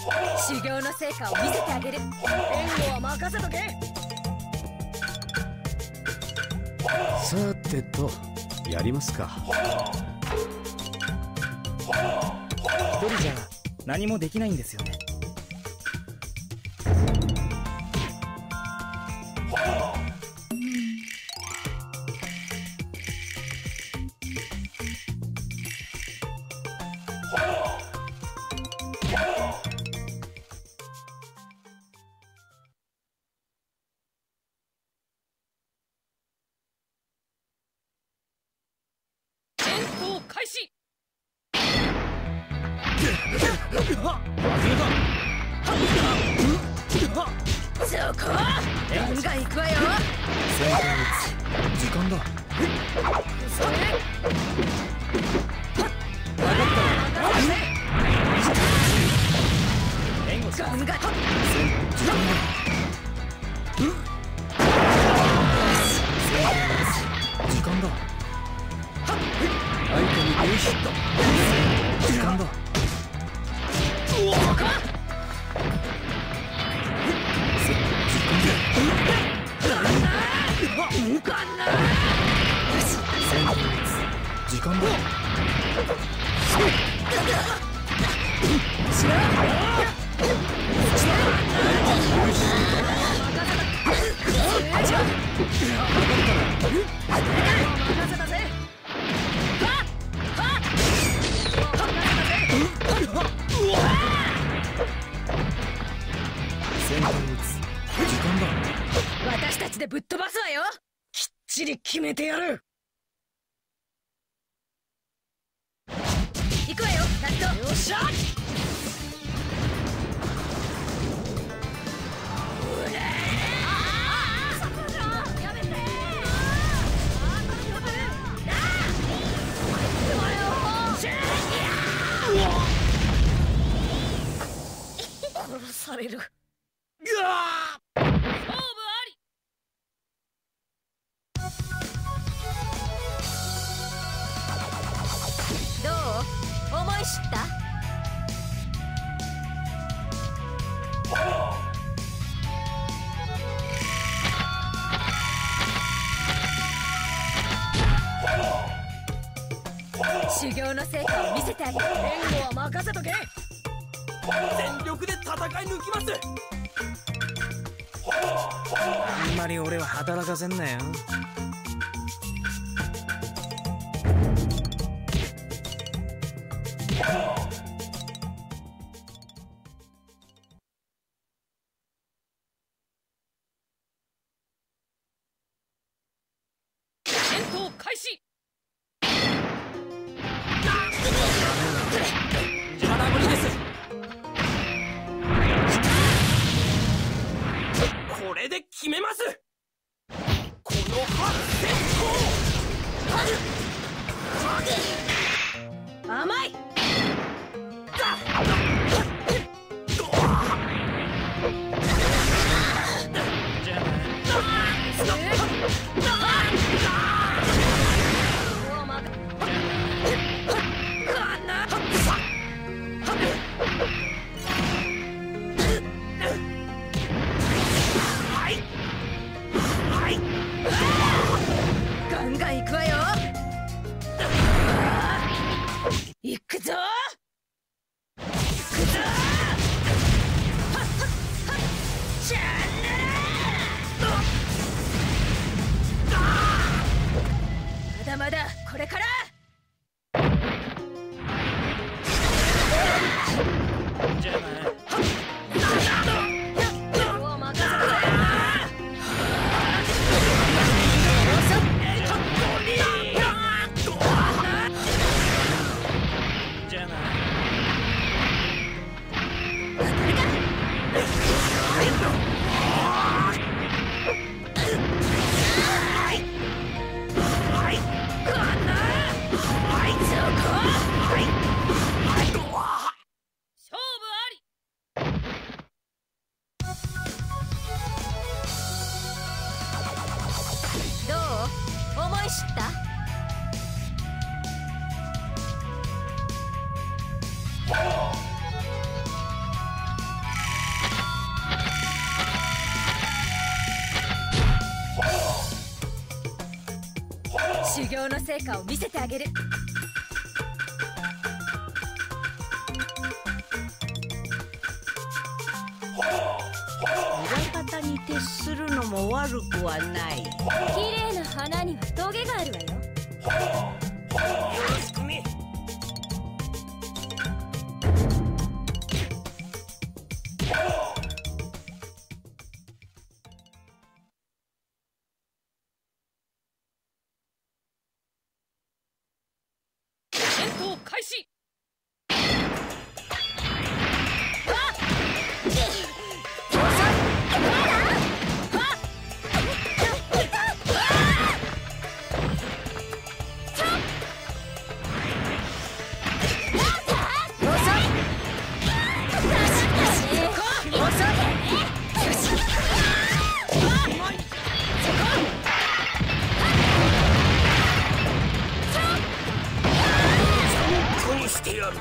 修行の成果を見せてあげる。援護は任せとけ。 さてと、やりますか。 一人じゃ何もできないんですよね。 開始。そこガンガン行くわよ。 時間だ。 それガンガン時間だ。相手に大ヒット。時間だ。時間だ。 私たちでぶっ飛ばすわよ。きっちり決めてやる。行くわよ、ラスト。よっしゃ。殺される。どう？思い知った？修行の成果を見せてあげる。援護は任せとけ。 全力で戦い抜きます。あんまり俺は働かせんなよ。 戦闘開始。 まだ無理です。これで決めます。この発戦法。 甘い。 修行の成果を見せてあげる。 裏方に徹するのも悪くはない。 綺麗な花にはトゲがあるわよ。 よろしくね。戦闘開始。してやる。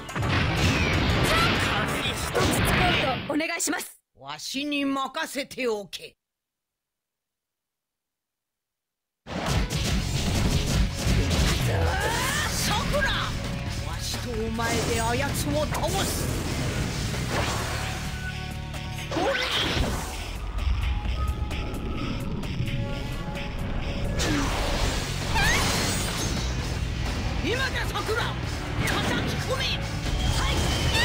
一つ使うとお願いします。 わしに任せておけ。さくら、わしとお前であやつを倒す。今ださくら、叩き込め。はい。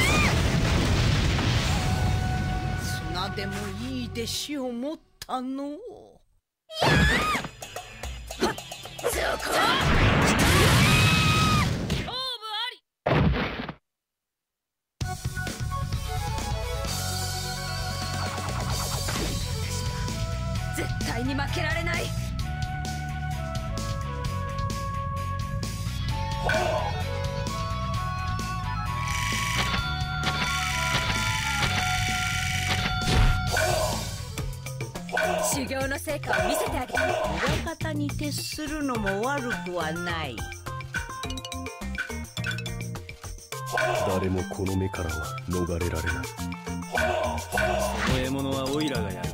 砂でもいい弟子を持ったのう。 そこ。 勝負あり。 絶対に負けられない。修行の成果を見せてあげる。 裏方に徹するのも悪くはない。 誰もこの目からは逃れられない。その獲物はオイラがやる。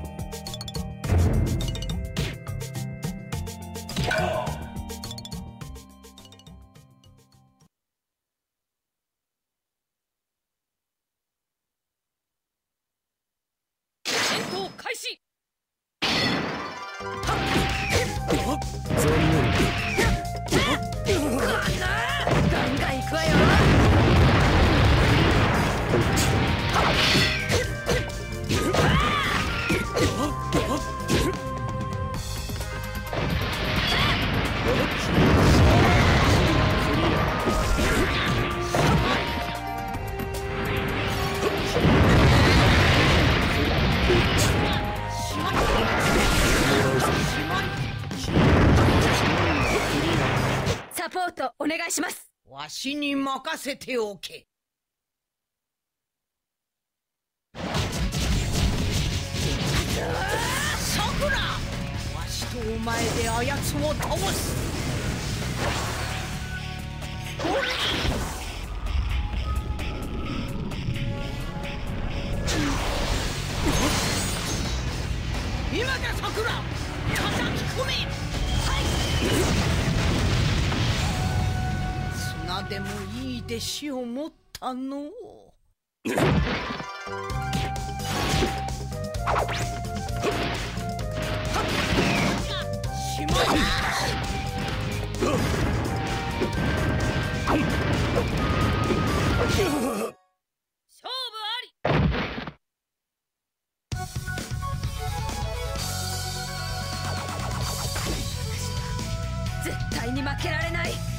戦闘開始。 残念。 ガンガン行くわよ。サポートお願いします。 わしに任せておけ。さくら、わしとお前であやつを倒す。今ださくら、叩き込め。はい。砂でもいい弟子を持ったのう。しまい。 勝負あり。 絶対に負けられない。